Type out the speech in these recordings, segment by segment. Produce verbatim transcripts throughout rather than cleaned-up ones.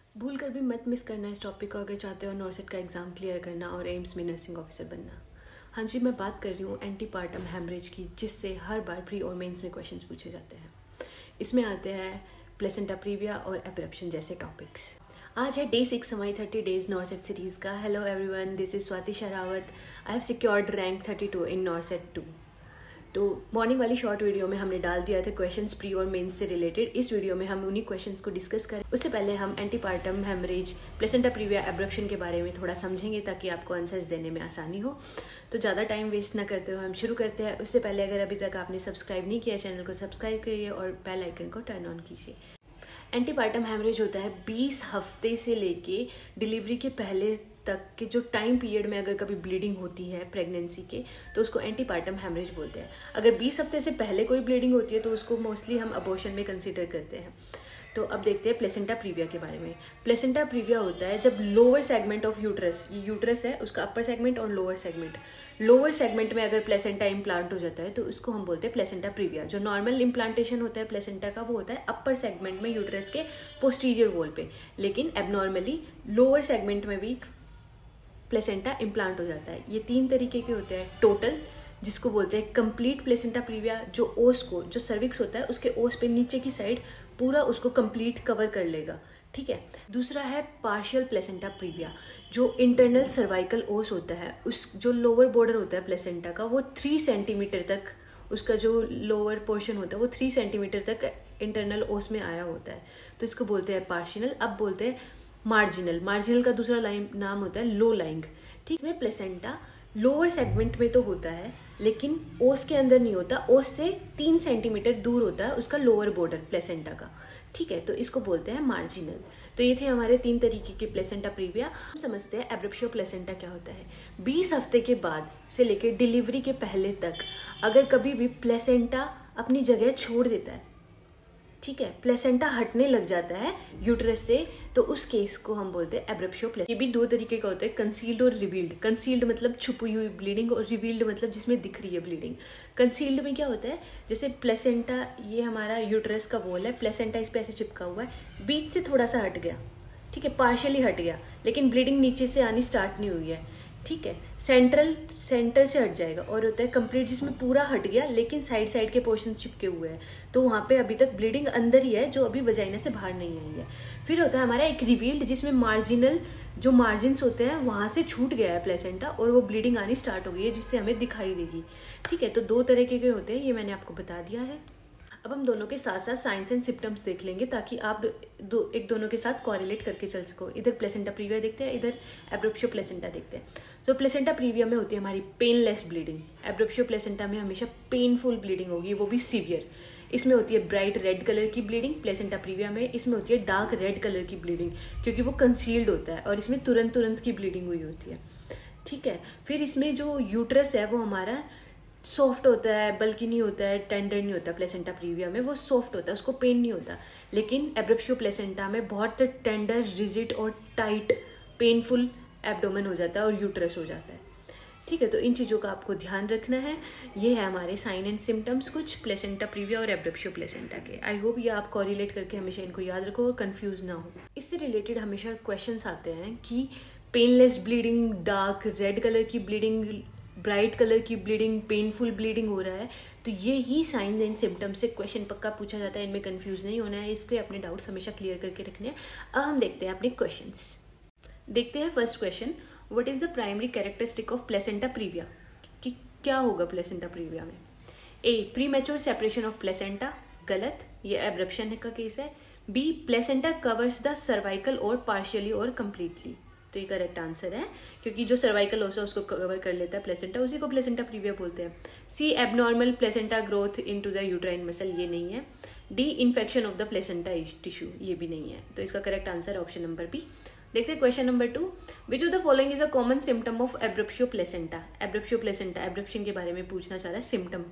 भूल कर भी मत मिस करना इस टॉपिक को अगर चाहते हो नॉर्सेट का एग्ज़ाम क्लियर करना और एम्स में नर्सिंग ऑफिसर बनना। हाँ जी, मैं बात कर रही हूँ एंटीपार्टम हेमरेज की, जिससे हर बार प्री और मेंस में क्वेश्चंस पूछे जाते हैं। इसमें आते हैं प्लेसेंटा प्रीविया और एब्रप्शन जैसे टॉपिक्स। आज है डे सिक्स हमारी थर्टी डेज नॉर्सेट सीरीज़ का। Hello everyone, this is Swati Sharawat. I have secured rank thirty two in NORCET two. तो मॉर्निंग वाली शॉर्ट वीडियो में हमने डाल दिया था क्वेश्चंस प्री और मेंस से रिलेटेड। इस वीडियो में हम उन्हीं क्वेश्चंस को डिस्कस करें। उससे पहले हम antepartum haemorrhage, placenta praevia, abruption के बारे में थोड़ा समझेंगे ताकि आपको आंसर्स देने में आसानी हो। तो ज़्यादा टाइम वेस्ट ना करते हुए हम शुरू करते हैं। उससे पहले अगर अभी तक आपने सब्सक्राइब नहीं किया चैनल को सब्सक्राइब करिए और बेल आइकन को टर्न ऑन कीजिए। एंटीपार्टम हेमरेज होता है बीस हफ्ते से लेके डिलीवरी के पहले तक के जो टाइम पीरियड में अगर कभी ब्लीडिंग होती है प्रेगनेंसी के, तो उसको एंटीपार्टम हेमरेज बोलते हैं। अगर बीस हफ्ते से पहले कोई ब्लीडिंग होती है तो उसको मोस्टली हम अबॉर्शन में कंसीडर करते हैं। तो अब देखते हैं प्लेसेंटा प्रीविया के बारे में। प्लेसेंटा प्रीविया होता है जब लोअर सेगमेंट ऑफ यूट्रस, ये यूट्रस है उसका अपर सेगमेंट और लोअर सेगमेंट, लोअर सेगमेंट में अगर प्लेसेंटा इम्प्लांट हो जाता है तो उसको हम बोलते हैं प्लेसेंटा प्रीविया। जो नॉर्मल इम्प्लांटेशन होता है प्लेसेंटा का वो होता है अपर सेगमेंट में यूट्रस के पोस्टीरियर वॉल पे, लेकिन एबनॉर्मली लोअर सेगमेंट में भी प्लेसेंटा इम्प्लांट हो जाता है। ये तीन तरीके के होते हैं। टोटल, जिसको बोलते हैं कंप्लीट प्लेसेंटा प्रीविया, जो ओस को, जो सर्विक्स होता है उसके ओस पे नीचे की साइड पूरा उसको कंप्लीट कवर कर लेगा, ठीक है। दूसरा है पार्शियल प्लेसेंटा प्रीविया, जो इंटरनल सर्वाइकल ओस होता है, उस जो लोअर बॉर्डर होता है प्लेसेंटा का वो थ्री सेंटीमीटर तक, उसका जो लोअर पोर्शन होता है वो थ्री सेंटीमीटर तक इंटरनल ओस में आया होता है, तो इसको बोलते हैं पार्शियल। अब बोलते हैं मार्जिनल। मार्जिनल का दूसरा लाइन नाम होता है लो लाइंग, ठीक। इसमें प्लेसेंटा लोअर सेगमेंट में तो होता है लेकिन ओस के अंदर नहीं होता, ओस से तीन सेंटीमीटर दूर होता है उसका लोअर बॉर्डर प्लेसेंटा का, ठीक है, तो इसको बोलते हैं मार्जिनल। तो ये थे हमारे तीन तरीके के प्लेसेंटा प्रीविया। हम समझते हैं एब्रप्शियो प्लेसेंटा क्या होता है। बीस हफ्ते के बाद से लेकर डिलीवरी के पहले तक अगर कभी भी प्लेसेंटा अपनी जगह छोड़ देता है, ठीक है, प्लेसेंटा हटने लग जाता है यूट्रस से, तो उस केस को हम बोलते हैं एब्रप्शियो प्लेसेंटा। ये भी दो तरीके का होता है, कंसील्ड और रिवील्ड। कंसील्ड मतलब छुपी हुई ब्लीडिंग और रिवील्ड मतलब जिसमें दिख रही है ब्लीडिंग। कंसील्ड में क्या होता है, जैसे प्लेसेंटा, ये हमारा यूट्रस का वॉल है, प्लेसेंटा इस पे ऐसे चिपका हुआ है, बीच से थोड़ा सा हट गया, ठीक है, पार्शियली हट गया, लेकिन ब्लीडिंग नीचे से आनी स्टार्ट नहीं हुई है, ठीक है। सेंट्रल, सेंटर से हट जाएगा। और होता है कंप्लीट, जिसमें पूरा हट गया लेकिन साइड साइड के पोर्शन चिपके हुए हैं, तो वहाँ पे अभी तक ब्लीडिंग अंदर ही है जो अभी वजाइना से बाहर नहीं आई है। फिर होता है हमारा एक रिवील्ड, जिसमें मार्जिनल, जो मार्जिन्स होते हैं वहाँ से छूट गया है प्लेसेंटा और वो ब्लीडिंग आनी स्टार्ट हो गई है, जिससे हमें दिखाई देगी, ठीक है। तो दो तरह के होते हैं, ये मैंने आपको बता दिया है। अब हम दोनों के साथ साथ साइंस एंड सिम्टम्स देख लेंगे ताकि आप दो एक दोनों के साथ कॉरिलेट करके चल सको। इधर प्लेसेंटा प्रीविया देखते हैं, इधर एब्रप्शियो प्लेसेंटा देखते हैं। तो प्लेसेंटा प्रीविया में होती है हमारी पेनलेस ब्लीडिंग। एब्रप्शियो प्लेसेंटा में हमेशा पेनफुल ब्लीडिंग होगी, वो भी सीवियर। इसमें होती है ब्राइट रेड कलर की ब्लीडिंग। प्लेसेंटा प्रीविया में इसमें होती है डार्क रेड कलर की ब्लीडिंग, क्योंकि वो कंसील्ड होता है और इसमें तुरंत तुरंत की ब्लीडिंग हुई होती है, ठीक है। फिर इसमें जो यूट्रस है वो हमारा सॉफ्ट होता है, बल्कि नहीं होता है, टेंडर नहीं होता। प्लेसेंटा प्रीविया में वो सॉफ्ट होता है, उसको पेन नहीं होता, लेकिन एब्रप्शियो प्लेसेंटा में बहुत टेंडर, रिजिड और टाइट पेनफुल एब्डोमेन हो जाता है और यूट्रस हो जाता है, ठीक है। तो इन चीज़ों का आपको ध्यान रखना है। ये है हमारे साइन एंड सिम्टम्स कुछ प्लेसेंटा प्रीविया और एब्रप्शियो प्लेसेंटा के। आई होप ये आप कॉरिलेट करके हमेशा इनको याद रखो और कन्फ्यूज ना हो। इससे रिलेटेड हमेशा क्वेश्चंस आते हैं कि painless bleeding, dark red colour की ब्लीडिंग, ब्राइट कलर की ब्लीडिंग, पेनफुल ब्लीडिंग हो रहा है, तो ये ही साइन एंड सिम्टम्स से क्वेश्चन पक्का पूछा जाता है। इनमें कंफ्यूज नहीं होना है, इसके अपने डाउट्स हमेशा क्लियर करके रखने हैं। अब हम देखते हैं अपने क्वेश्चंस। देखते हैं first question, what is the primary characteristic of placenta praevia, कि क्या होगा प्लेसेंटा प्रीविया में। A, premature separation of placenta, गलत, ये एब्रप्शन का केस है। B, placenta covers the cervical और पार्शियली और कंप्लीटली, तो ये करेक्ट आंसर है, क्योंकि जो सर्वाइकल ओस है उसको कवर कर लेता है प्लेसेंटा, उसी को प्लेसेंटा प्रीविया बोलते हैं। C, abnormal placenta growth into the uterine muscle, ये नहीं है। D, infection of the placenta tissue, ये भी नहीं है, तो इसका करेक्ट आंसर है ऑप्शन नंबर बी। देखते हैं question number two, which of the following is a common symptom of abruptio placenta. Abruptio placenta, abruption के बारे में पूछना चाह रहा है symptom.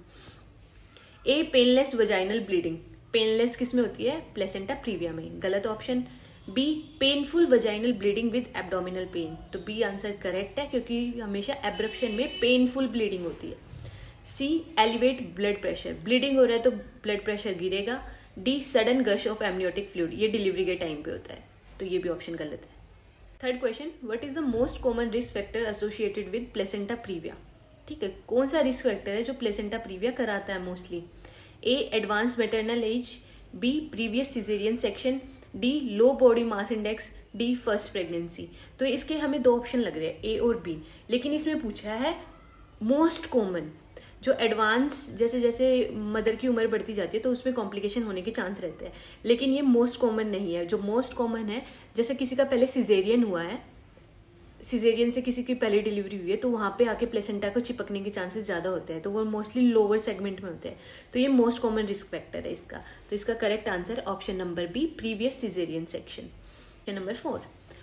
A, painless vaginal bleeding. Painless किस में होती है, प्लेसेंटा प्रीविया में, गलत option. B, painful vaginal bleeding with abdominal pain, तो बी आंसर करेक्ट है, क्योंकि हमेशा एब्रप्शन में पेनफुल ब्लीडिंग होती है। C, elevate blood pressure, bleeding हो रहा है तो ब्लड प्रेशर गिरेगा। D, sudden gush of amniotic fluid, ये डिलीवरी के टाइम पे होता है। तो ये भी ऑप्शन गलत है। Third question, what is the most common risk factor associated with placenta praevia. ठीक है, कौन सा रिस्क फैक्टर है जो प्लेसेंटा प्रीविया कराता है mostly? A advance maternal age, B previous caesarean section, D low body mass index, D first pregnancy. तो इसके हमें दो ऑप्शन लग रहे हैं, ए और बी, लेकिन इसमें पूछा है मोस्ट कॉमन। जो एडवांस जैसे जैसे मदर की उम्र बढ़ती जाती है तो उसमें कॉम्प्लिकेशन होने के चांस रहते हैं, लेकिन ये मोस्ट कॉमन नहीं है। जो मोस्ट कॉमन है, जैसे किसी का पहले सिजेरियन हुआ है, सिजेरियन से किसी की पहले डिलीवरी हुई है, तो वहाँ पे आके प्लेसेंटा को चिपकने के चांसेस ज़्यादा होते हैं, तो वो मोस्टली लोअर सेगमेंट में होते हैं। तो ये मोस्ट कॉमन रिस्क फैक्टर है इसका। तो इसका correct answer option number B, previous caesarean section. Question number four,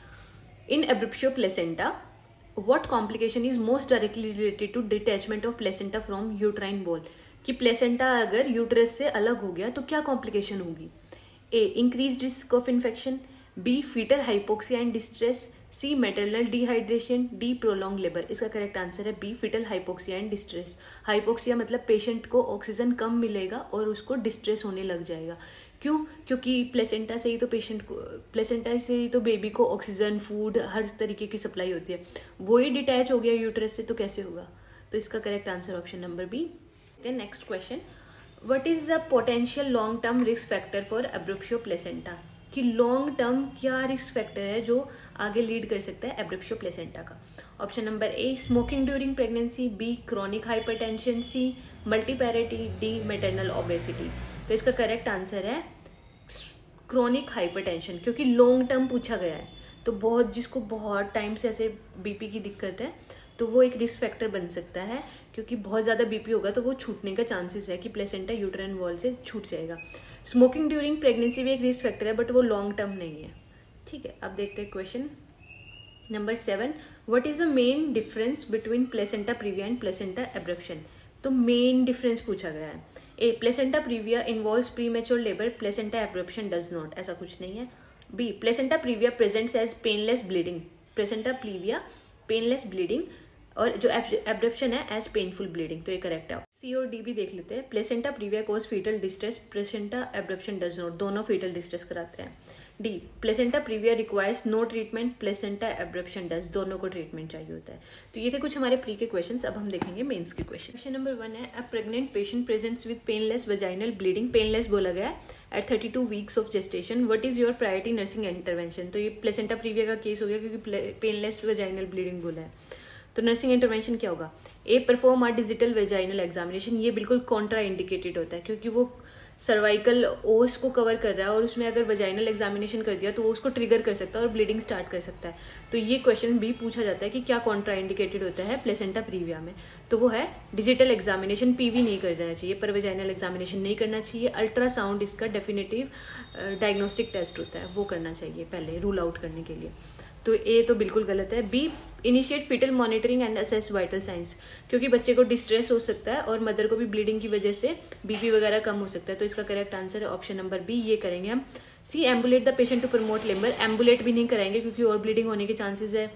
in abruptio placenta what complication is most directly related to detachment of placenta from uterine wall. कि placenta अगर uterus से अलग हो गया तो क्या कॉम्प्लिकेशन होगी? A increase risk of infection, B fetal hypoxia and distress, C maternal dehydration, D prolong labour. इसका करेक्ट आंसर है B, fetal hypoxia and distress. Hypoxia मतलब पेशेंट को ऑक्सीजन कम मिलेगा और उसको डिस्ट्रेस होने लग जाएगा। क्यों? क्योंकि प्लेसेंटा से ही तो पेशेंट को प्लेसेंटा से ही तो बेबी को ऑक्सीजन, फूड, हर तरीके की सप्लाई होती है। वो ही डिटैच हो गया यूट्रस से तो कैसे होगा? तो इसका correct answer option number B. Next question, what is the potential long term risk factor for abruptio placenta. कि लॉन्ग टर्म क्या रिस्क फैक्टर है जो आगे लीड कर सकता है एब्रुप्टियो प्लेसेंटा का? Option number A smoking during pregnancy, B chronic hypertension, C multiparity, D maternal obesity. तो इसका करेक्ट आंसर है क्रॉनिक हाइपरटेंशन, क्योंकि लॉन्ग टर्म पूछा गया है। तो बहुत जिसको बहुत टाइम से ऐसे बीपी की दिक्कत है तो वो एक रिस्क फैक्टर बन सकता है, क्योंकि बहुत ज़्यादा बीपी होगा तो वो छूटने का चांसेस है कि प्लेसेंटा यूट्राइन वॉल से छूट जाएगा। स्मोकिंग ड्यूरिंग प्रेगनेंसी भी एक रिस्क फैक्टर है, बट वो लॉन्ग टर्म नहीं है। ठीक है, अब देखते हैं question number seven, what is the main difference between placenta previa and placenta abruption. तो मेन डिफरेंस पूछा गया है। A placenta previa involves premature labour, placenta abruption does not, ऐसा कुछ नहीं है। B placenta previa presents as painless bleeding, placenta previa painless bleeding, और जो एब्रप्शन है एज पेनफुल ब्लीडिंग। तो ये करेक्ट है। सी और डी भी देख लेते हैं। Placenta previa cause fetal distress, placenta abruption does not, दोनों फीटल डिस्ट्रेस कराते हैं। D placenta previa requires no treatment, placenta abruption does, दोनों को ट्रीटमेंट चाहिए होता है। तो ये थे कुछ हमारे प्री के क्वेश्चंस। अब हम देखेंगे मेंस के क्वेश्चन। क्वेश्चन नंबर वन है, a pregnant patient presents with painless vaginal bleeding, painless बोला गया है, at thirty two weeks of gestation, what is your priority nursing intervention. तो ये प्लेसेंटा प्रीविया का केस हो गया क्योंकि पेनलेस वेजाइनल ब्लीडिंग बोला है। तो नर्सिंग इंटरवेंशन क्या होगा? A perform a digital vaginal examination, ये बिल्कुल कॉन्ट्रा इंडिकेटेड होता है क्योंकि वो सर्वाइकल ओस को कवर कर रहा है और उसमें अगर वेजाइनल एग्जामिनेशन कर दिया तो वो उसको ट्रिगर कर सकता है और ब्लीडिंग स्टार्ट कर सकता है। तो ये क्वेश्चन भी पूछा जाता है कि क्या कॉन्ट्रा इंडिकेटेड होता है प्लेसेंटा प्रीविया में। तो वो है डिजिटल एग्जामिनेशन, पीवी नहीं कर देना चाहिए, पर वेजाइनल एग्जामिनेशन नहीं करना चाहिए। अल्ट्रासाउंड इसका डेफिनेटिव डायग्नोस्टिक टेस्ट होता है, वो करना चाहिए पहले रूल आउट करने के लिए। तो ए तो बिल्कुल गलत है। B initiate fetal monitoring and assess vital signs, क्योंकि बच्चे को डिस्ट्रेस हो सकता है और मदर को भी ब्लीडिंग की वजह से बीपी वगैरह कम हो सकता है। तो इसका करेक्ट आंसर है ऑप्शन नंबर बी, ये करेंगे हम। C ambulate the patient to promote labour, ambulate भी नहीं कराएंगे क्योंकि और ब्लीडिंग होने के चांसेस है।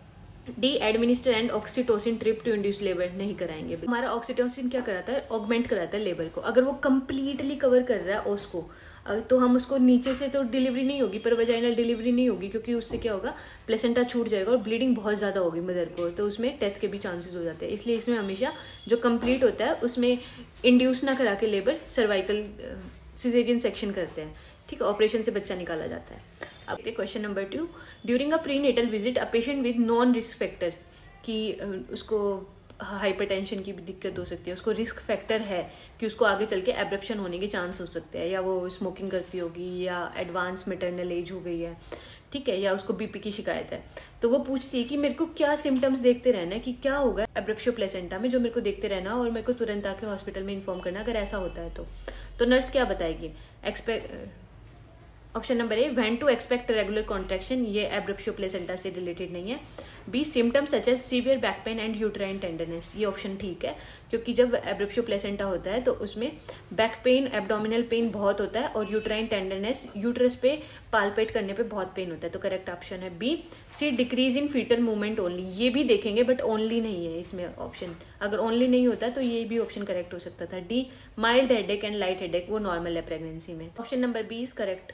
D administer and oxytocin drip to induce labour, नहीं कराएंगे। हमारा ऑक्सीटोसिन क्या कराता है? ऑगमेंट कराता है लेबर को। अगर वो कंप्लीटली कवर कर रहा है उसको तो हम उसको नीचे से तो डिलीवरी नहीं होगी पर वेजाइनल डिलीवरी नहीं होगी, क्योंकि उससे क्या होगा प्लेसेंटा छूट जाएगा और ब्लीडिंग बहुत ज़्यादा होगी मदर को, तो उसमें डेथ के भी चांसेस हो जाते हैं। इसलिए इसमें हमेशा जो कंप्लीट होता है उसमें इंड्यूस ना करा के लेबर सर्वाइकल सिजेरियन सेक्शन करते हैं। ठीक है, ऑपरेशन से बच्चा निकाला जाता है। अब question number two, during a prenatal visit a patient with non risk factor, कि उसको हाइपरटेंशन की भी दिक्कत हो सकती है, उसको रिस्क फैक्टर है कि उसको आगे चल के एब्रप्शन होने के चांस हो सकते हैं, या वो स्मोकिंग करती होगी या एडवांस मैटरनल एज हो गई है, ठीक है, या उसको बीपी की शिकायत है। तो वो पूछती है कि मेरे को क्या सिम्टम्स देखते रहना है, कि क्या होगा एब्रप्टियो प्लेसेंटा में जो मेरे को देखते रहना और मेरे को तुरंत आके हॉस्पिटल में इन्फॉर्म करना अगर ऐसा होता है तो तो नर्स क्या बताएगी? Expect option number A when to expect regular contraction, ये एब्रप्टियो प्लेसेंटा से रिलेटेड नहीं है। B symptoms such as severe back pain and uterine tenderness, ये ऑप्शन ठीक है क्योंकि जब एब्रप्टियो प्लेसेंटा होता है तो उसमें बैक पेन, एब्डोमिनल पेन बहुत होता है और यूट्राइन टेंडरनेस, यूट्रस पे पालपेट करने पे बहुत पेन होता है। तो करेक्ट ऑप्शन है B. C decrease in fetal movement only, ये भी देखेंगे बट ओनली नहीं है इसमें ऑप्शन, अगर ओनली नहीं होता तो ये भी ऑप्शन करेक्ट हो सकता था। D mild headache and light headache, वो नॉर्मल है प्रेगनेंसी में। Option number B is correct.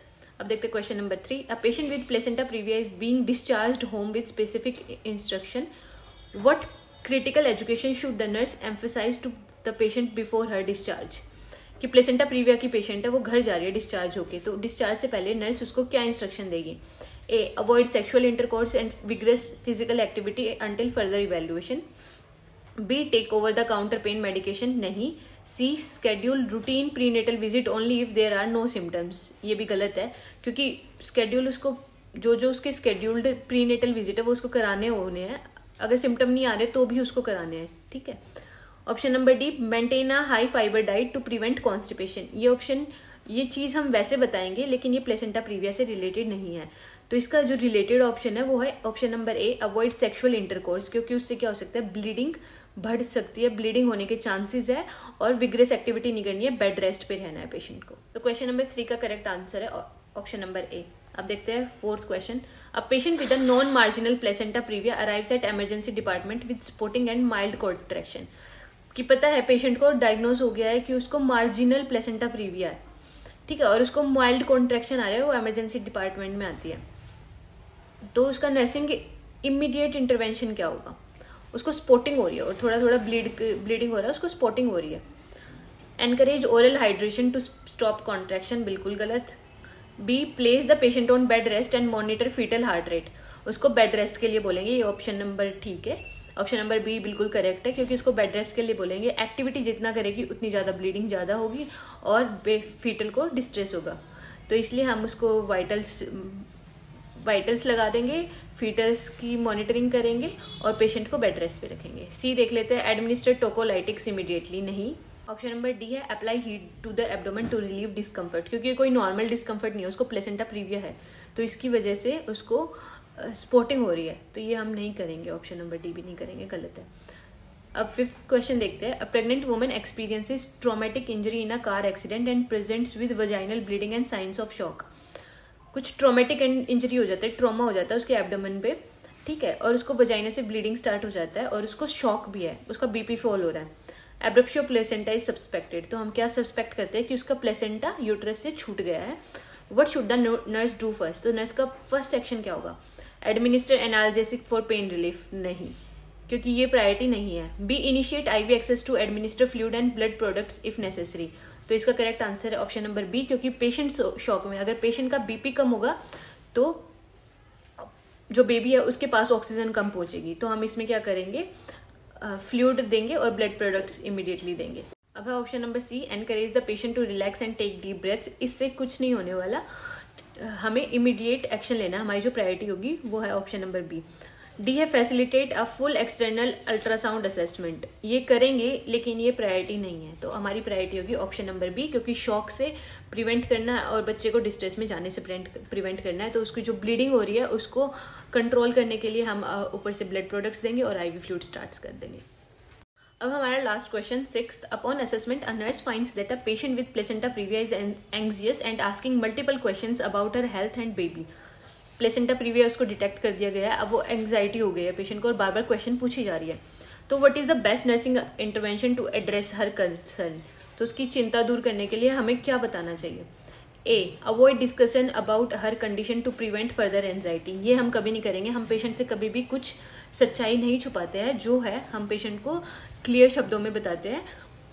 अब देखते हैं question number three. A patient with placenta previa is being discharged home with specific instruction, what critical education should the nurse emphasize to the patient before her discharge. कि placenta previa की patient है, वो घर जा रही है discharge होके, तो डिस्चार्ज से पहले नर्स उसको क्या इंस्ट्रक्शन देगी। A, avoid sexual intercourse and vigorous physical activity until further evaluation. B, take over the counter pain medication, नहीं। C, schedule routine prenatal visit only if there are no symptoms, ये भी गलत है, क्योंकि schedule उसको जो जो उसके स्केड्यूल्ड प्रीनेटल विजिट है वो उसको कराने होने हैं, अगर सिम्टम नहीं आ रहे तो भी उसको कराने हैं, ठीक है। Option number D, maintain a high fibre diet to prevent constipation, ये ऑप्शन ये चीज़ हम वैसे बताएंगे लेकिन ये प्लेसेंटा प्रीविया से रिलेटेड नहीं है, तो इसका जो रिलेटेड ऑप्शन है वो है option number A, avoid sexual intercourse, क्योंकि उससे क्या हो सकता है, ब्लीडिंग बढ़ सकती है, ब्लीडिंग होने के चांसेस है, और विग्रेस एक्टिविटी नहीं करनी है, बेड रेस्ट पे रहना है पेशेंट को। तो क्वेश्चन नंबर थ्री का करेक्ट आंसर है ऑप्शन नंबर ए। अब देखते हैं fourth question. A patient with a non marginal placenta previa arrives at emergency department with spotting and mild contraction. कि पता है पेशेंट को डायग्नोज हो गया है कि उसको मार्जिनल प्लेसेंटा प्रीविया है, ठीक है, और उसको माइल्ड कॉन्ट्रैक्शन आ रहा है, वो इमरजेंसी डिपार्टमेंट में आती है, तो उसका नर्सिंग इमीडिएट इंटरवेंशन क्या होगा। उसको स्पॉटिंग हो रही है और थोड़ा थोड़ा ब्लीड ब्लीडिंग हो रहा है, उसको स्पॉटिंग हो रही है। Encourage oral hydration to stop contraction, बिल्कुल गलत। B, place the patient on bed rest and monitor fetal heart rate, उसको बेड रेस्ट के लिए बोलेंगे, ये ऑप्शन नंबर ठीक है। ऑप्शन नंबर बी बिल्कुल करेक्ट है, क्योंकि उसको बेड रेस्ट के लिए बोलेंगे, एक्टिविटी जितना करेगी उतनी ज़्यादा ब्लीडिंग ज़्यादा होगी और फीटल को डिस्ट्रेस होगा, तो इसलिए हम उसको वाइटल्स वाइटल्स लगा देंगे, फीटल्स की मॉनिटरिंग करेंगे और पेशेंट को बेड रेस्ट पे रखेंगे। सी देख लेते हैं, एडमिनिस्टर टोकोलाइटिक्स इमीडिएटली, नहीं। ऑप्शन नंबर डी है, apply heat to the abdomen to relieve discomfort, क्योंकि कोई नॉर्मल डिस्कम्फर्ट नहीं है, उसको प्लेसेंटा प्रीविया है, तो इसकी वजह से उसको स्पॉटिंग हो रही है, तो ये हम नहीं करेंगे, ऑप्शन नंबर डी भी नहीं करेंगे, गलत है। अब फिफ्थ क्वेश्चन देखते हैं। A pregnant woman experiences traumatic injury in a car accident and presents with vaginal bleeding and signs of shock. कुछ ट्रॉमेटिक इंजरी हो जाता है, ट्रॉमा हो जाता है उसके एब्डोमेन पे, ठीक है, और उसको वजाइना से ब्लीडिंग स्टार्ट हो जाता है और उसको शॉक भी है, उसका बीपी फॉल हो रहा है। एब्रप्शियो प्लेसेंटा इज सस्पेक्टेड, तो हम क्या सस्पेक्ट करते हैं कि उसका प्लेसेंटा यूट्रस से छूट गया है। What should the nurse do first, तो नर्स का फर्स्ट एक्शन क्या होगा। Administer analgesic for pain relief, नहीं, क्योंकि ये प्रायोरिटी नहीं है। B, initiate IV access to administer fluid and blood products if necessary, तो इसका करेक्ट आंसर है ऑप्शन नंबर बी, क्योंकि पेशेंट शॉक में, अगर पेशेंट का बीपी कम होगा तो जो बेबी है उसके पास ऑक्सीजन कम पहुंचेगी, तो हम इसमें क्या करेंगे, फ्लूइड देंगे और ब्लड प्रोडक्ट्स इमीडिएटली देंगे। अब है option number C, encourage the patient to relax and take deep breaths, इससे कुछ नहीं होने वाला, हमें इमीडिएट एक्शन लेना, हमारी जो प्रायोरिटी होगी वो है ऑप्शन नंबर बी। डी है, facilitate a full external ultrasound assessment, ये करेंगे लेकिन ये प्रायोरिटी नहीं है, तो हमारी प्रायोरिटी होगी ऑप्शन नंबर बी, क्योंकि शॉक से प्रिवेंट करना है और बच्चे को डिस्ट्रेस में जाने से प्रिवेंट करना है, तो उसकी जो ब्लीडिंग हो रही है उसको कंट्रोल करने के लिए हम ऊपर से ब्लड प्रोडक्ट्स देंगे और आईवी फ्लूइड स्टार्ट कर देंगे। अब हमारा last question sixth. Upon assessment a nurse finds that a patient with placenta previa is anxious and asking multiple questions about her health and baby. Placenta previa उसको detect कर दिया गया है, अब वो एंग्जाइटी हो गई है पेशेंट को और बार बार क्वेश्चन पूछी जा रही है, तो what is the best nursing intervention to address her concern, तो उसकी चिंता दूर करने के लिए हमें क्या बताना चाहिए। A, avoid discussion about her condition to prevent further anxiety, ये हम कभी नहीं करेंगे, हम पेशेंट से कभी भी कुछ सच्चाई नहीं छुपाते हैं, जो है हम पेशेंट को क्लियर शब्दों में बताते हैं,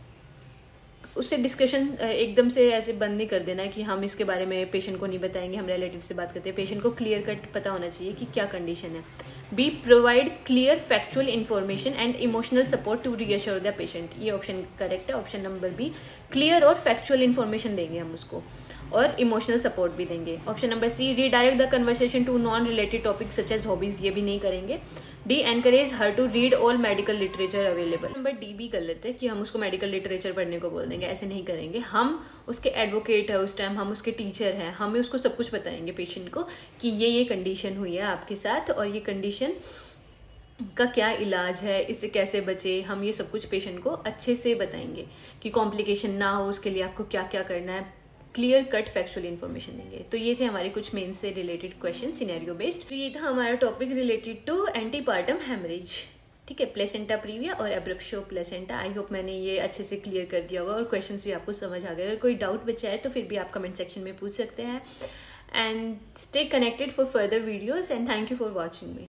उससे डिस्कशन एकदम से ऐसे बंद नहीं कर देना है कि हम इसके बारे में पेशेंट को नहीं बताएंगे, हम रिलेटिव से बात करते हैं, पेशेंट को क्लियर कट पता होना चाहिए कि क्या कंडीशन है। B, provide clear factual information and emotional support to reassure the patient, ये ऑप्शन करेक्ट है, ऑप्शन नंबर बी, क्लियर और फैक्चुअल इन्फॉर्मेशन देंगे हम उसको और इमोशनल सपोर्ट भी देंगे। Option number C, redirect the conversation to non related topic such as hobbies, ये भी नहीं करेंगे। D, encourage her to read all medical literature available, number D भी गलत है कि हम उसको मेडिकल लिटरेचर पढ़ने को बोल देंगे, ऐसे नहीं करेंगे, हम उसके एडवोकेट है उस टाइम, हम उसके टीचर हैं, हमें उसको सब कुछ बताएंगे पेशेंट को कि ये ये कंडीशन हुई है आपके साथ और ये कंडीशन का क्या इलाज है, इससे कैसे बचे, हम ये सब कुछ पेशेंट को अच्छे से बताएंगे कि कॉम्प्लिकेशन ना हो, उसके लिए आपको क्या क्या करना है, क्लियर कट फैक्चुअल इन्फॉर्मेशन देंगे। तो ये थे हमारे कुछ मेन से रिलेटेड क्वेश्चन सिनेरियो बेस्ड। तो ये था हमारा topic related to antepartum haemorrhage, ठीक है, प्लेसेंटा प्रीविया और एब्रप्शियो प्लेसेंटा। आई होप मैंने ये अच्छे से क्लियर कर दिया होगा और क्वेश्चंस भी आपको समझ आ गए। अगर कोई डाउट बचा है तो फिर भी आप कमेंट सेक्शन में पूछ सकते हैं। and stay connected for further videos, and thank you for watching me.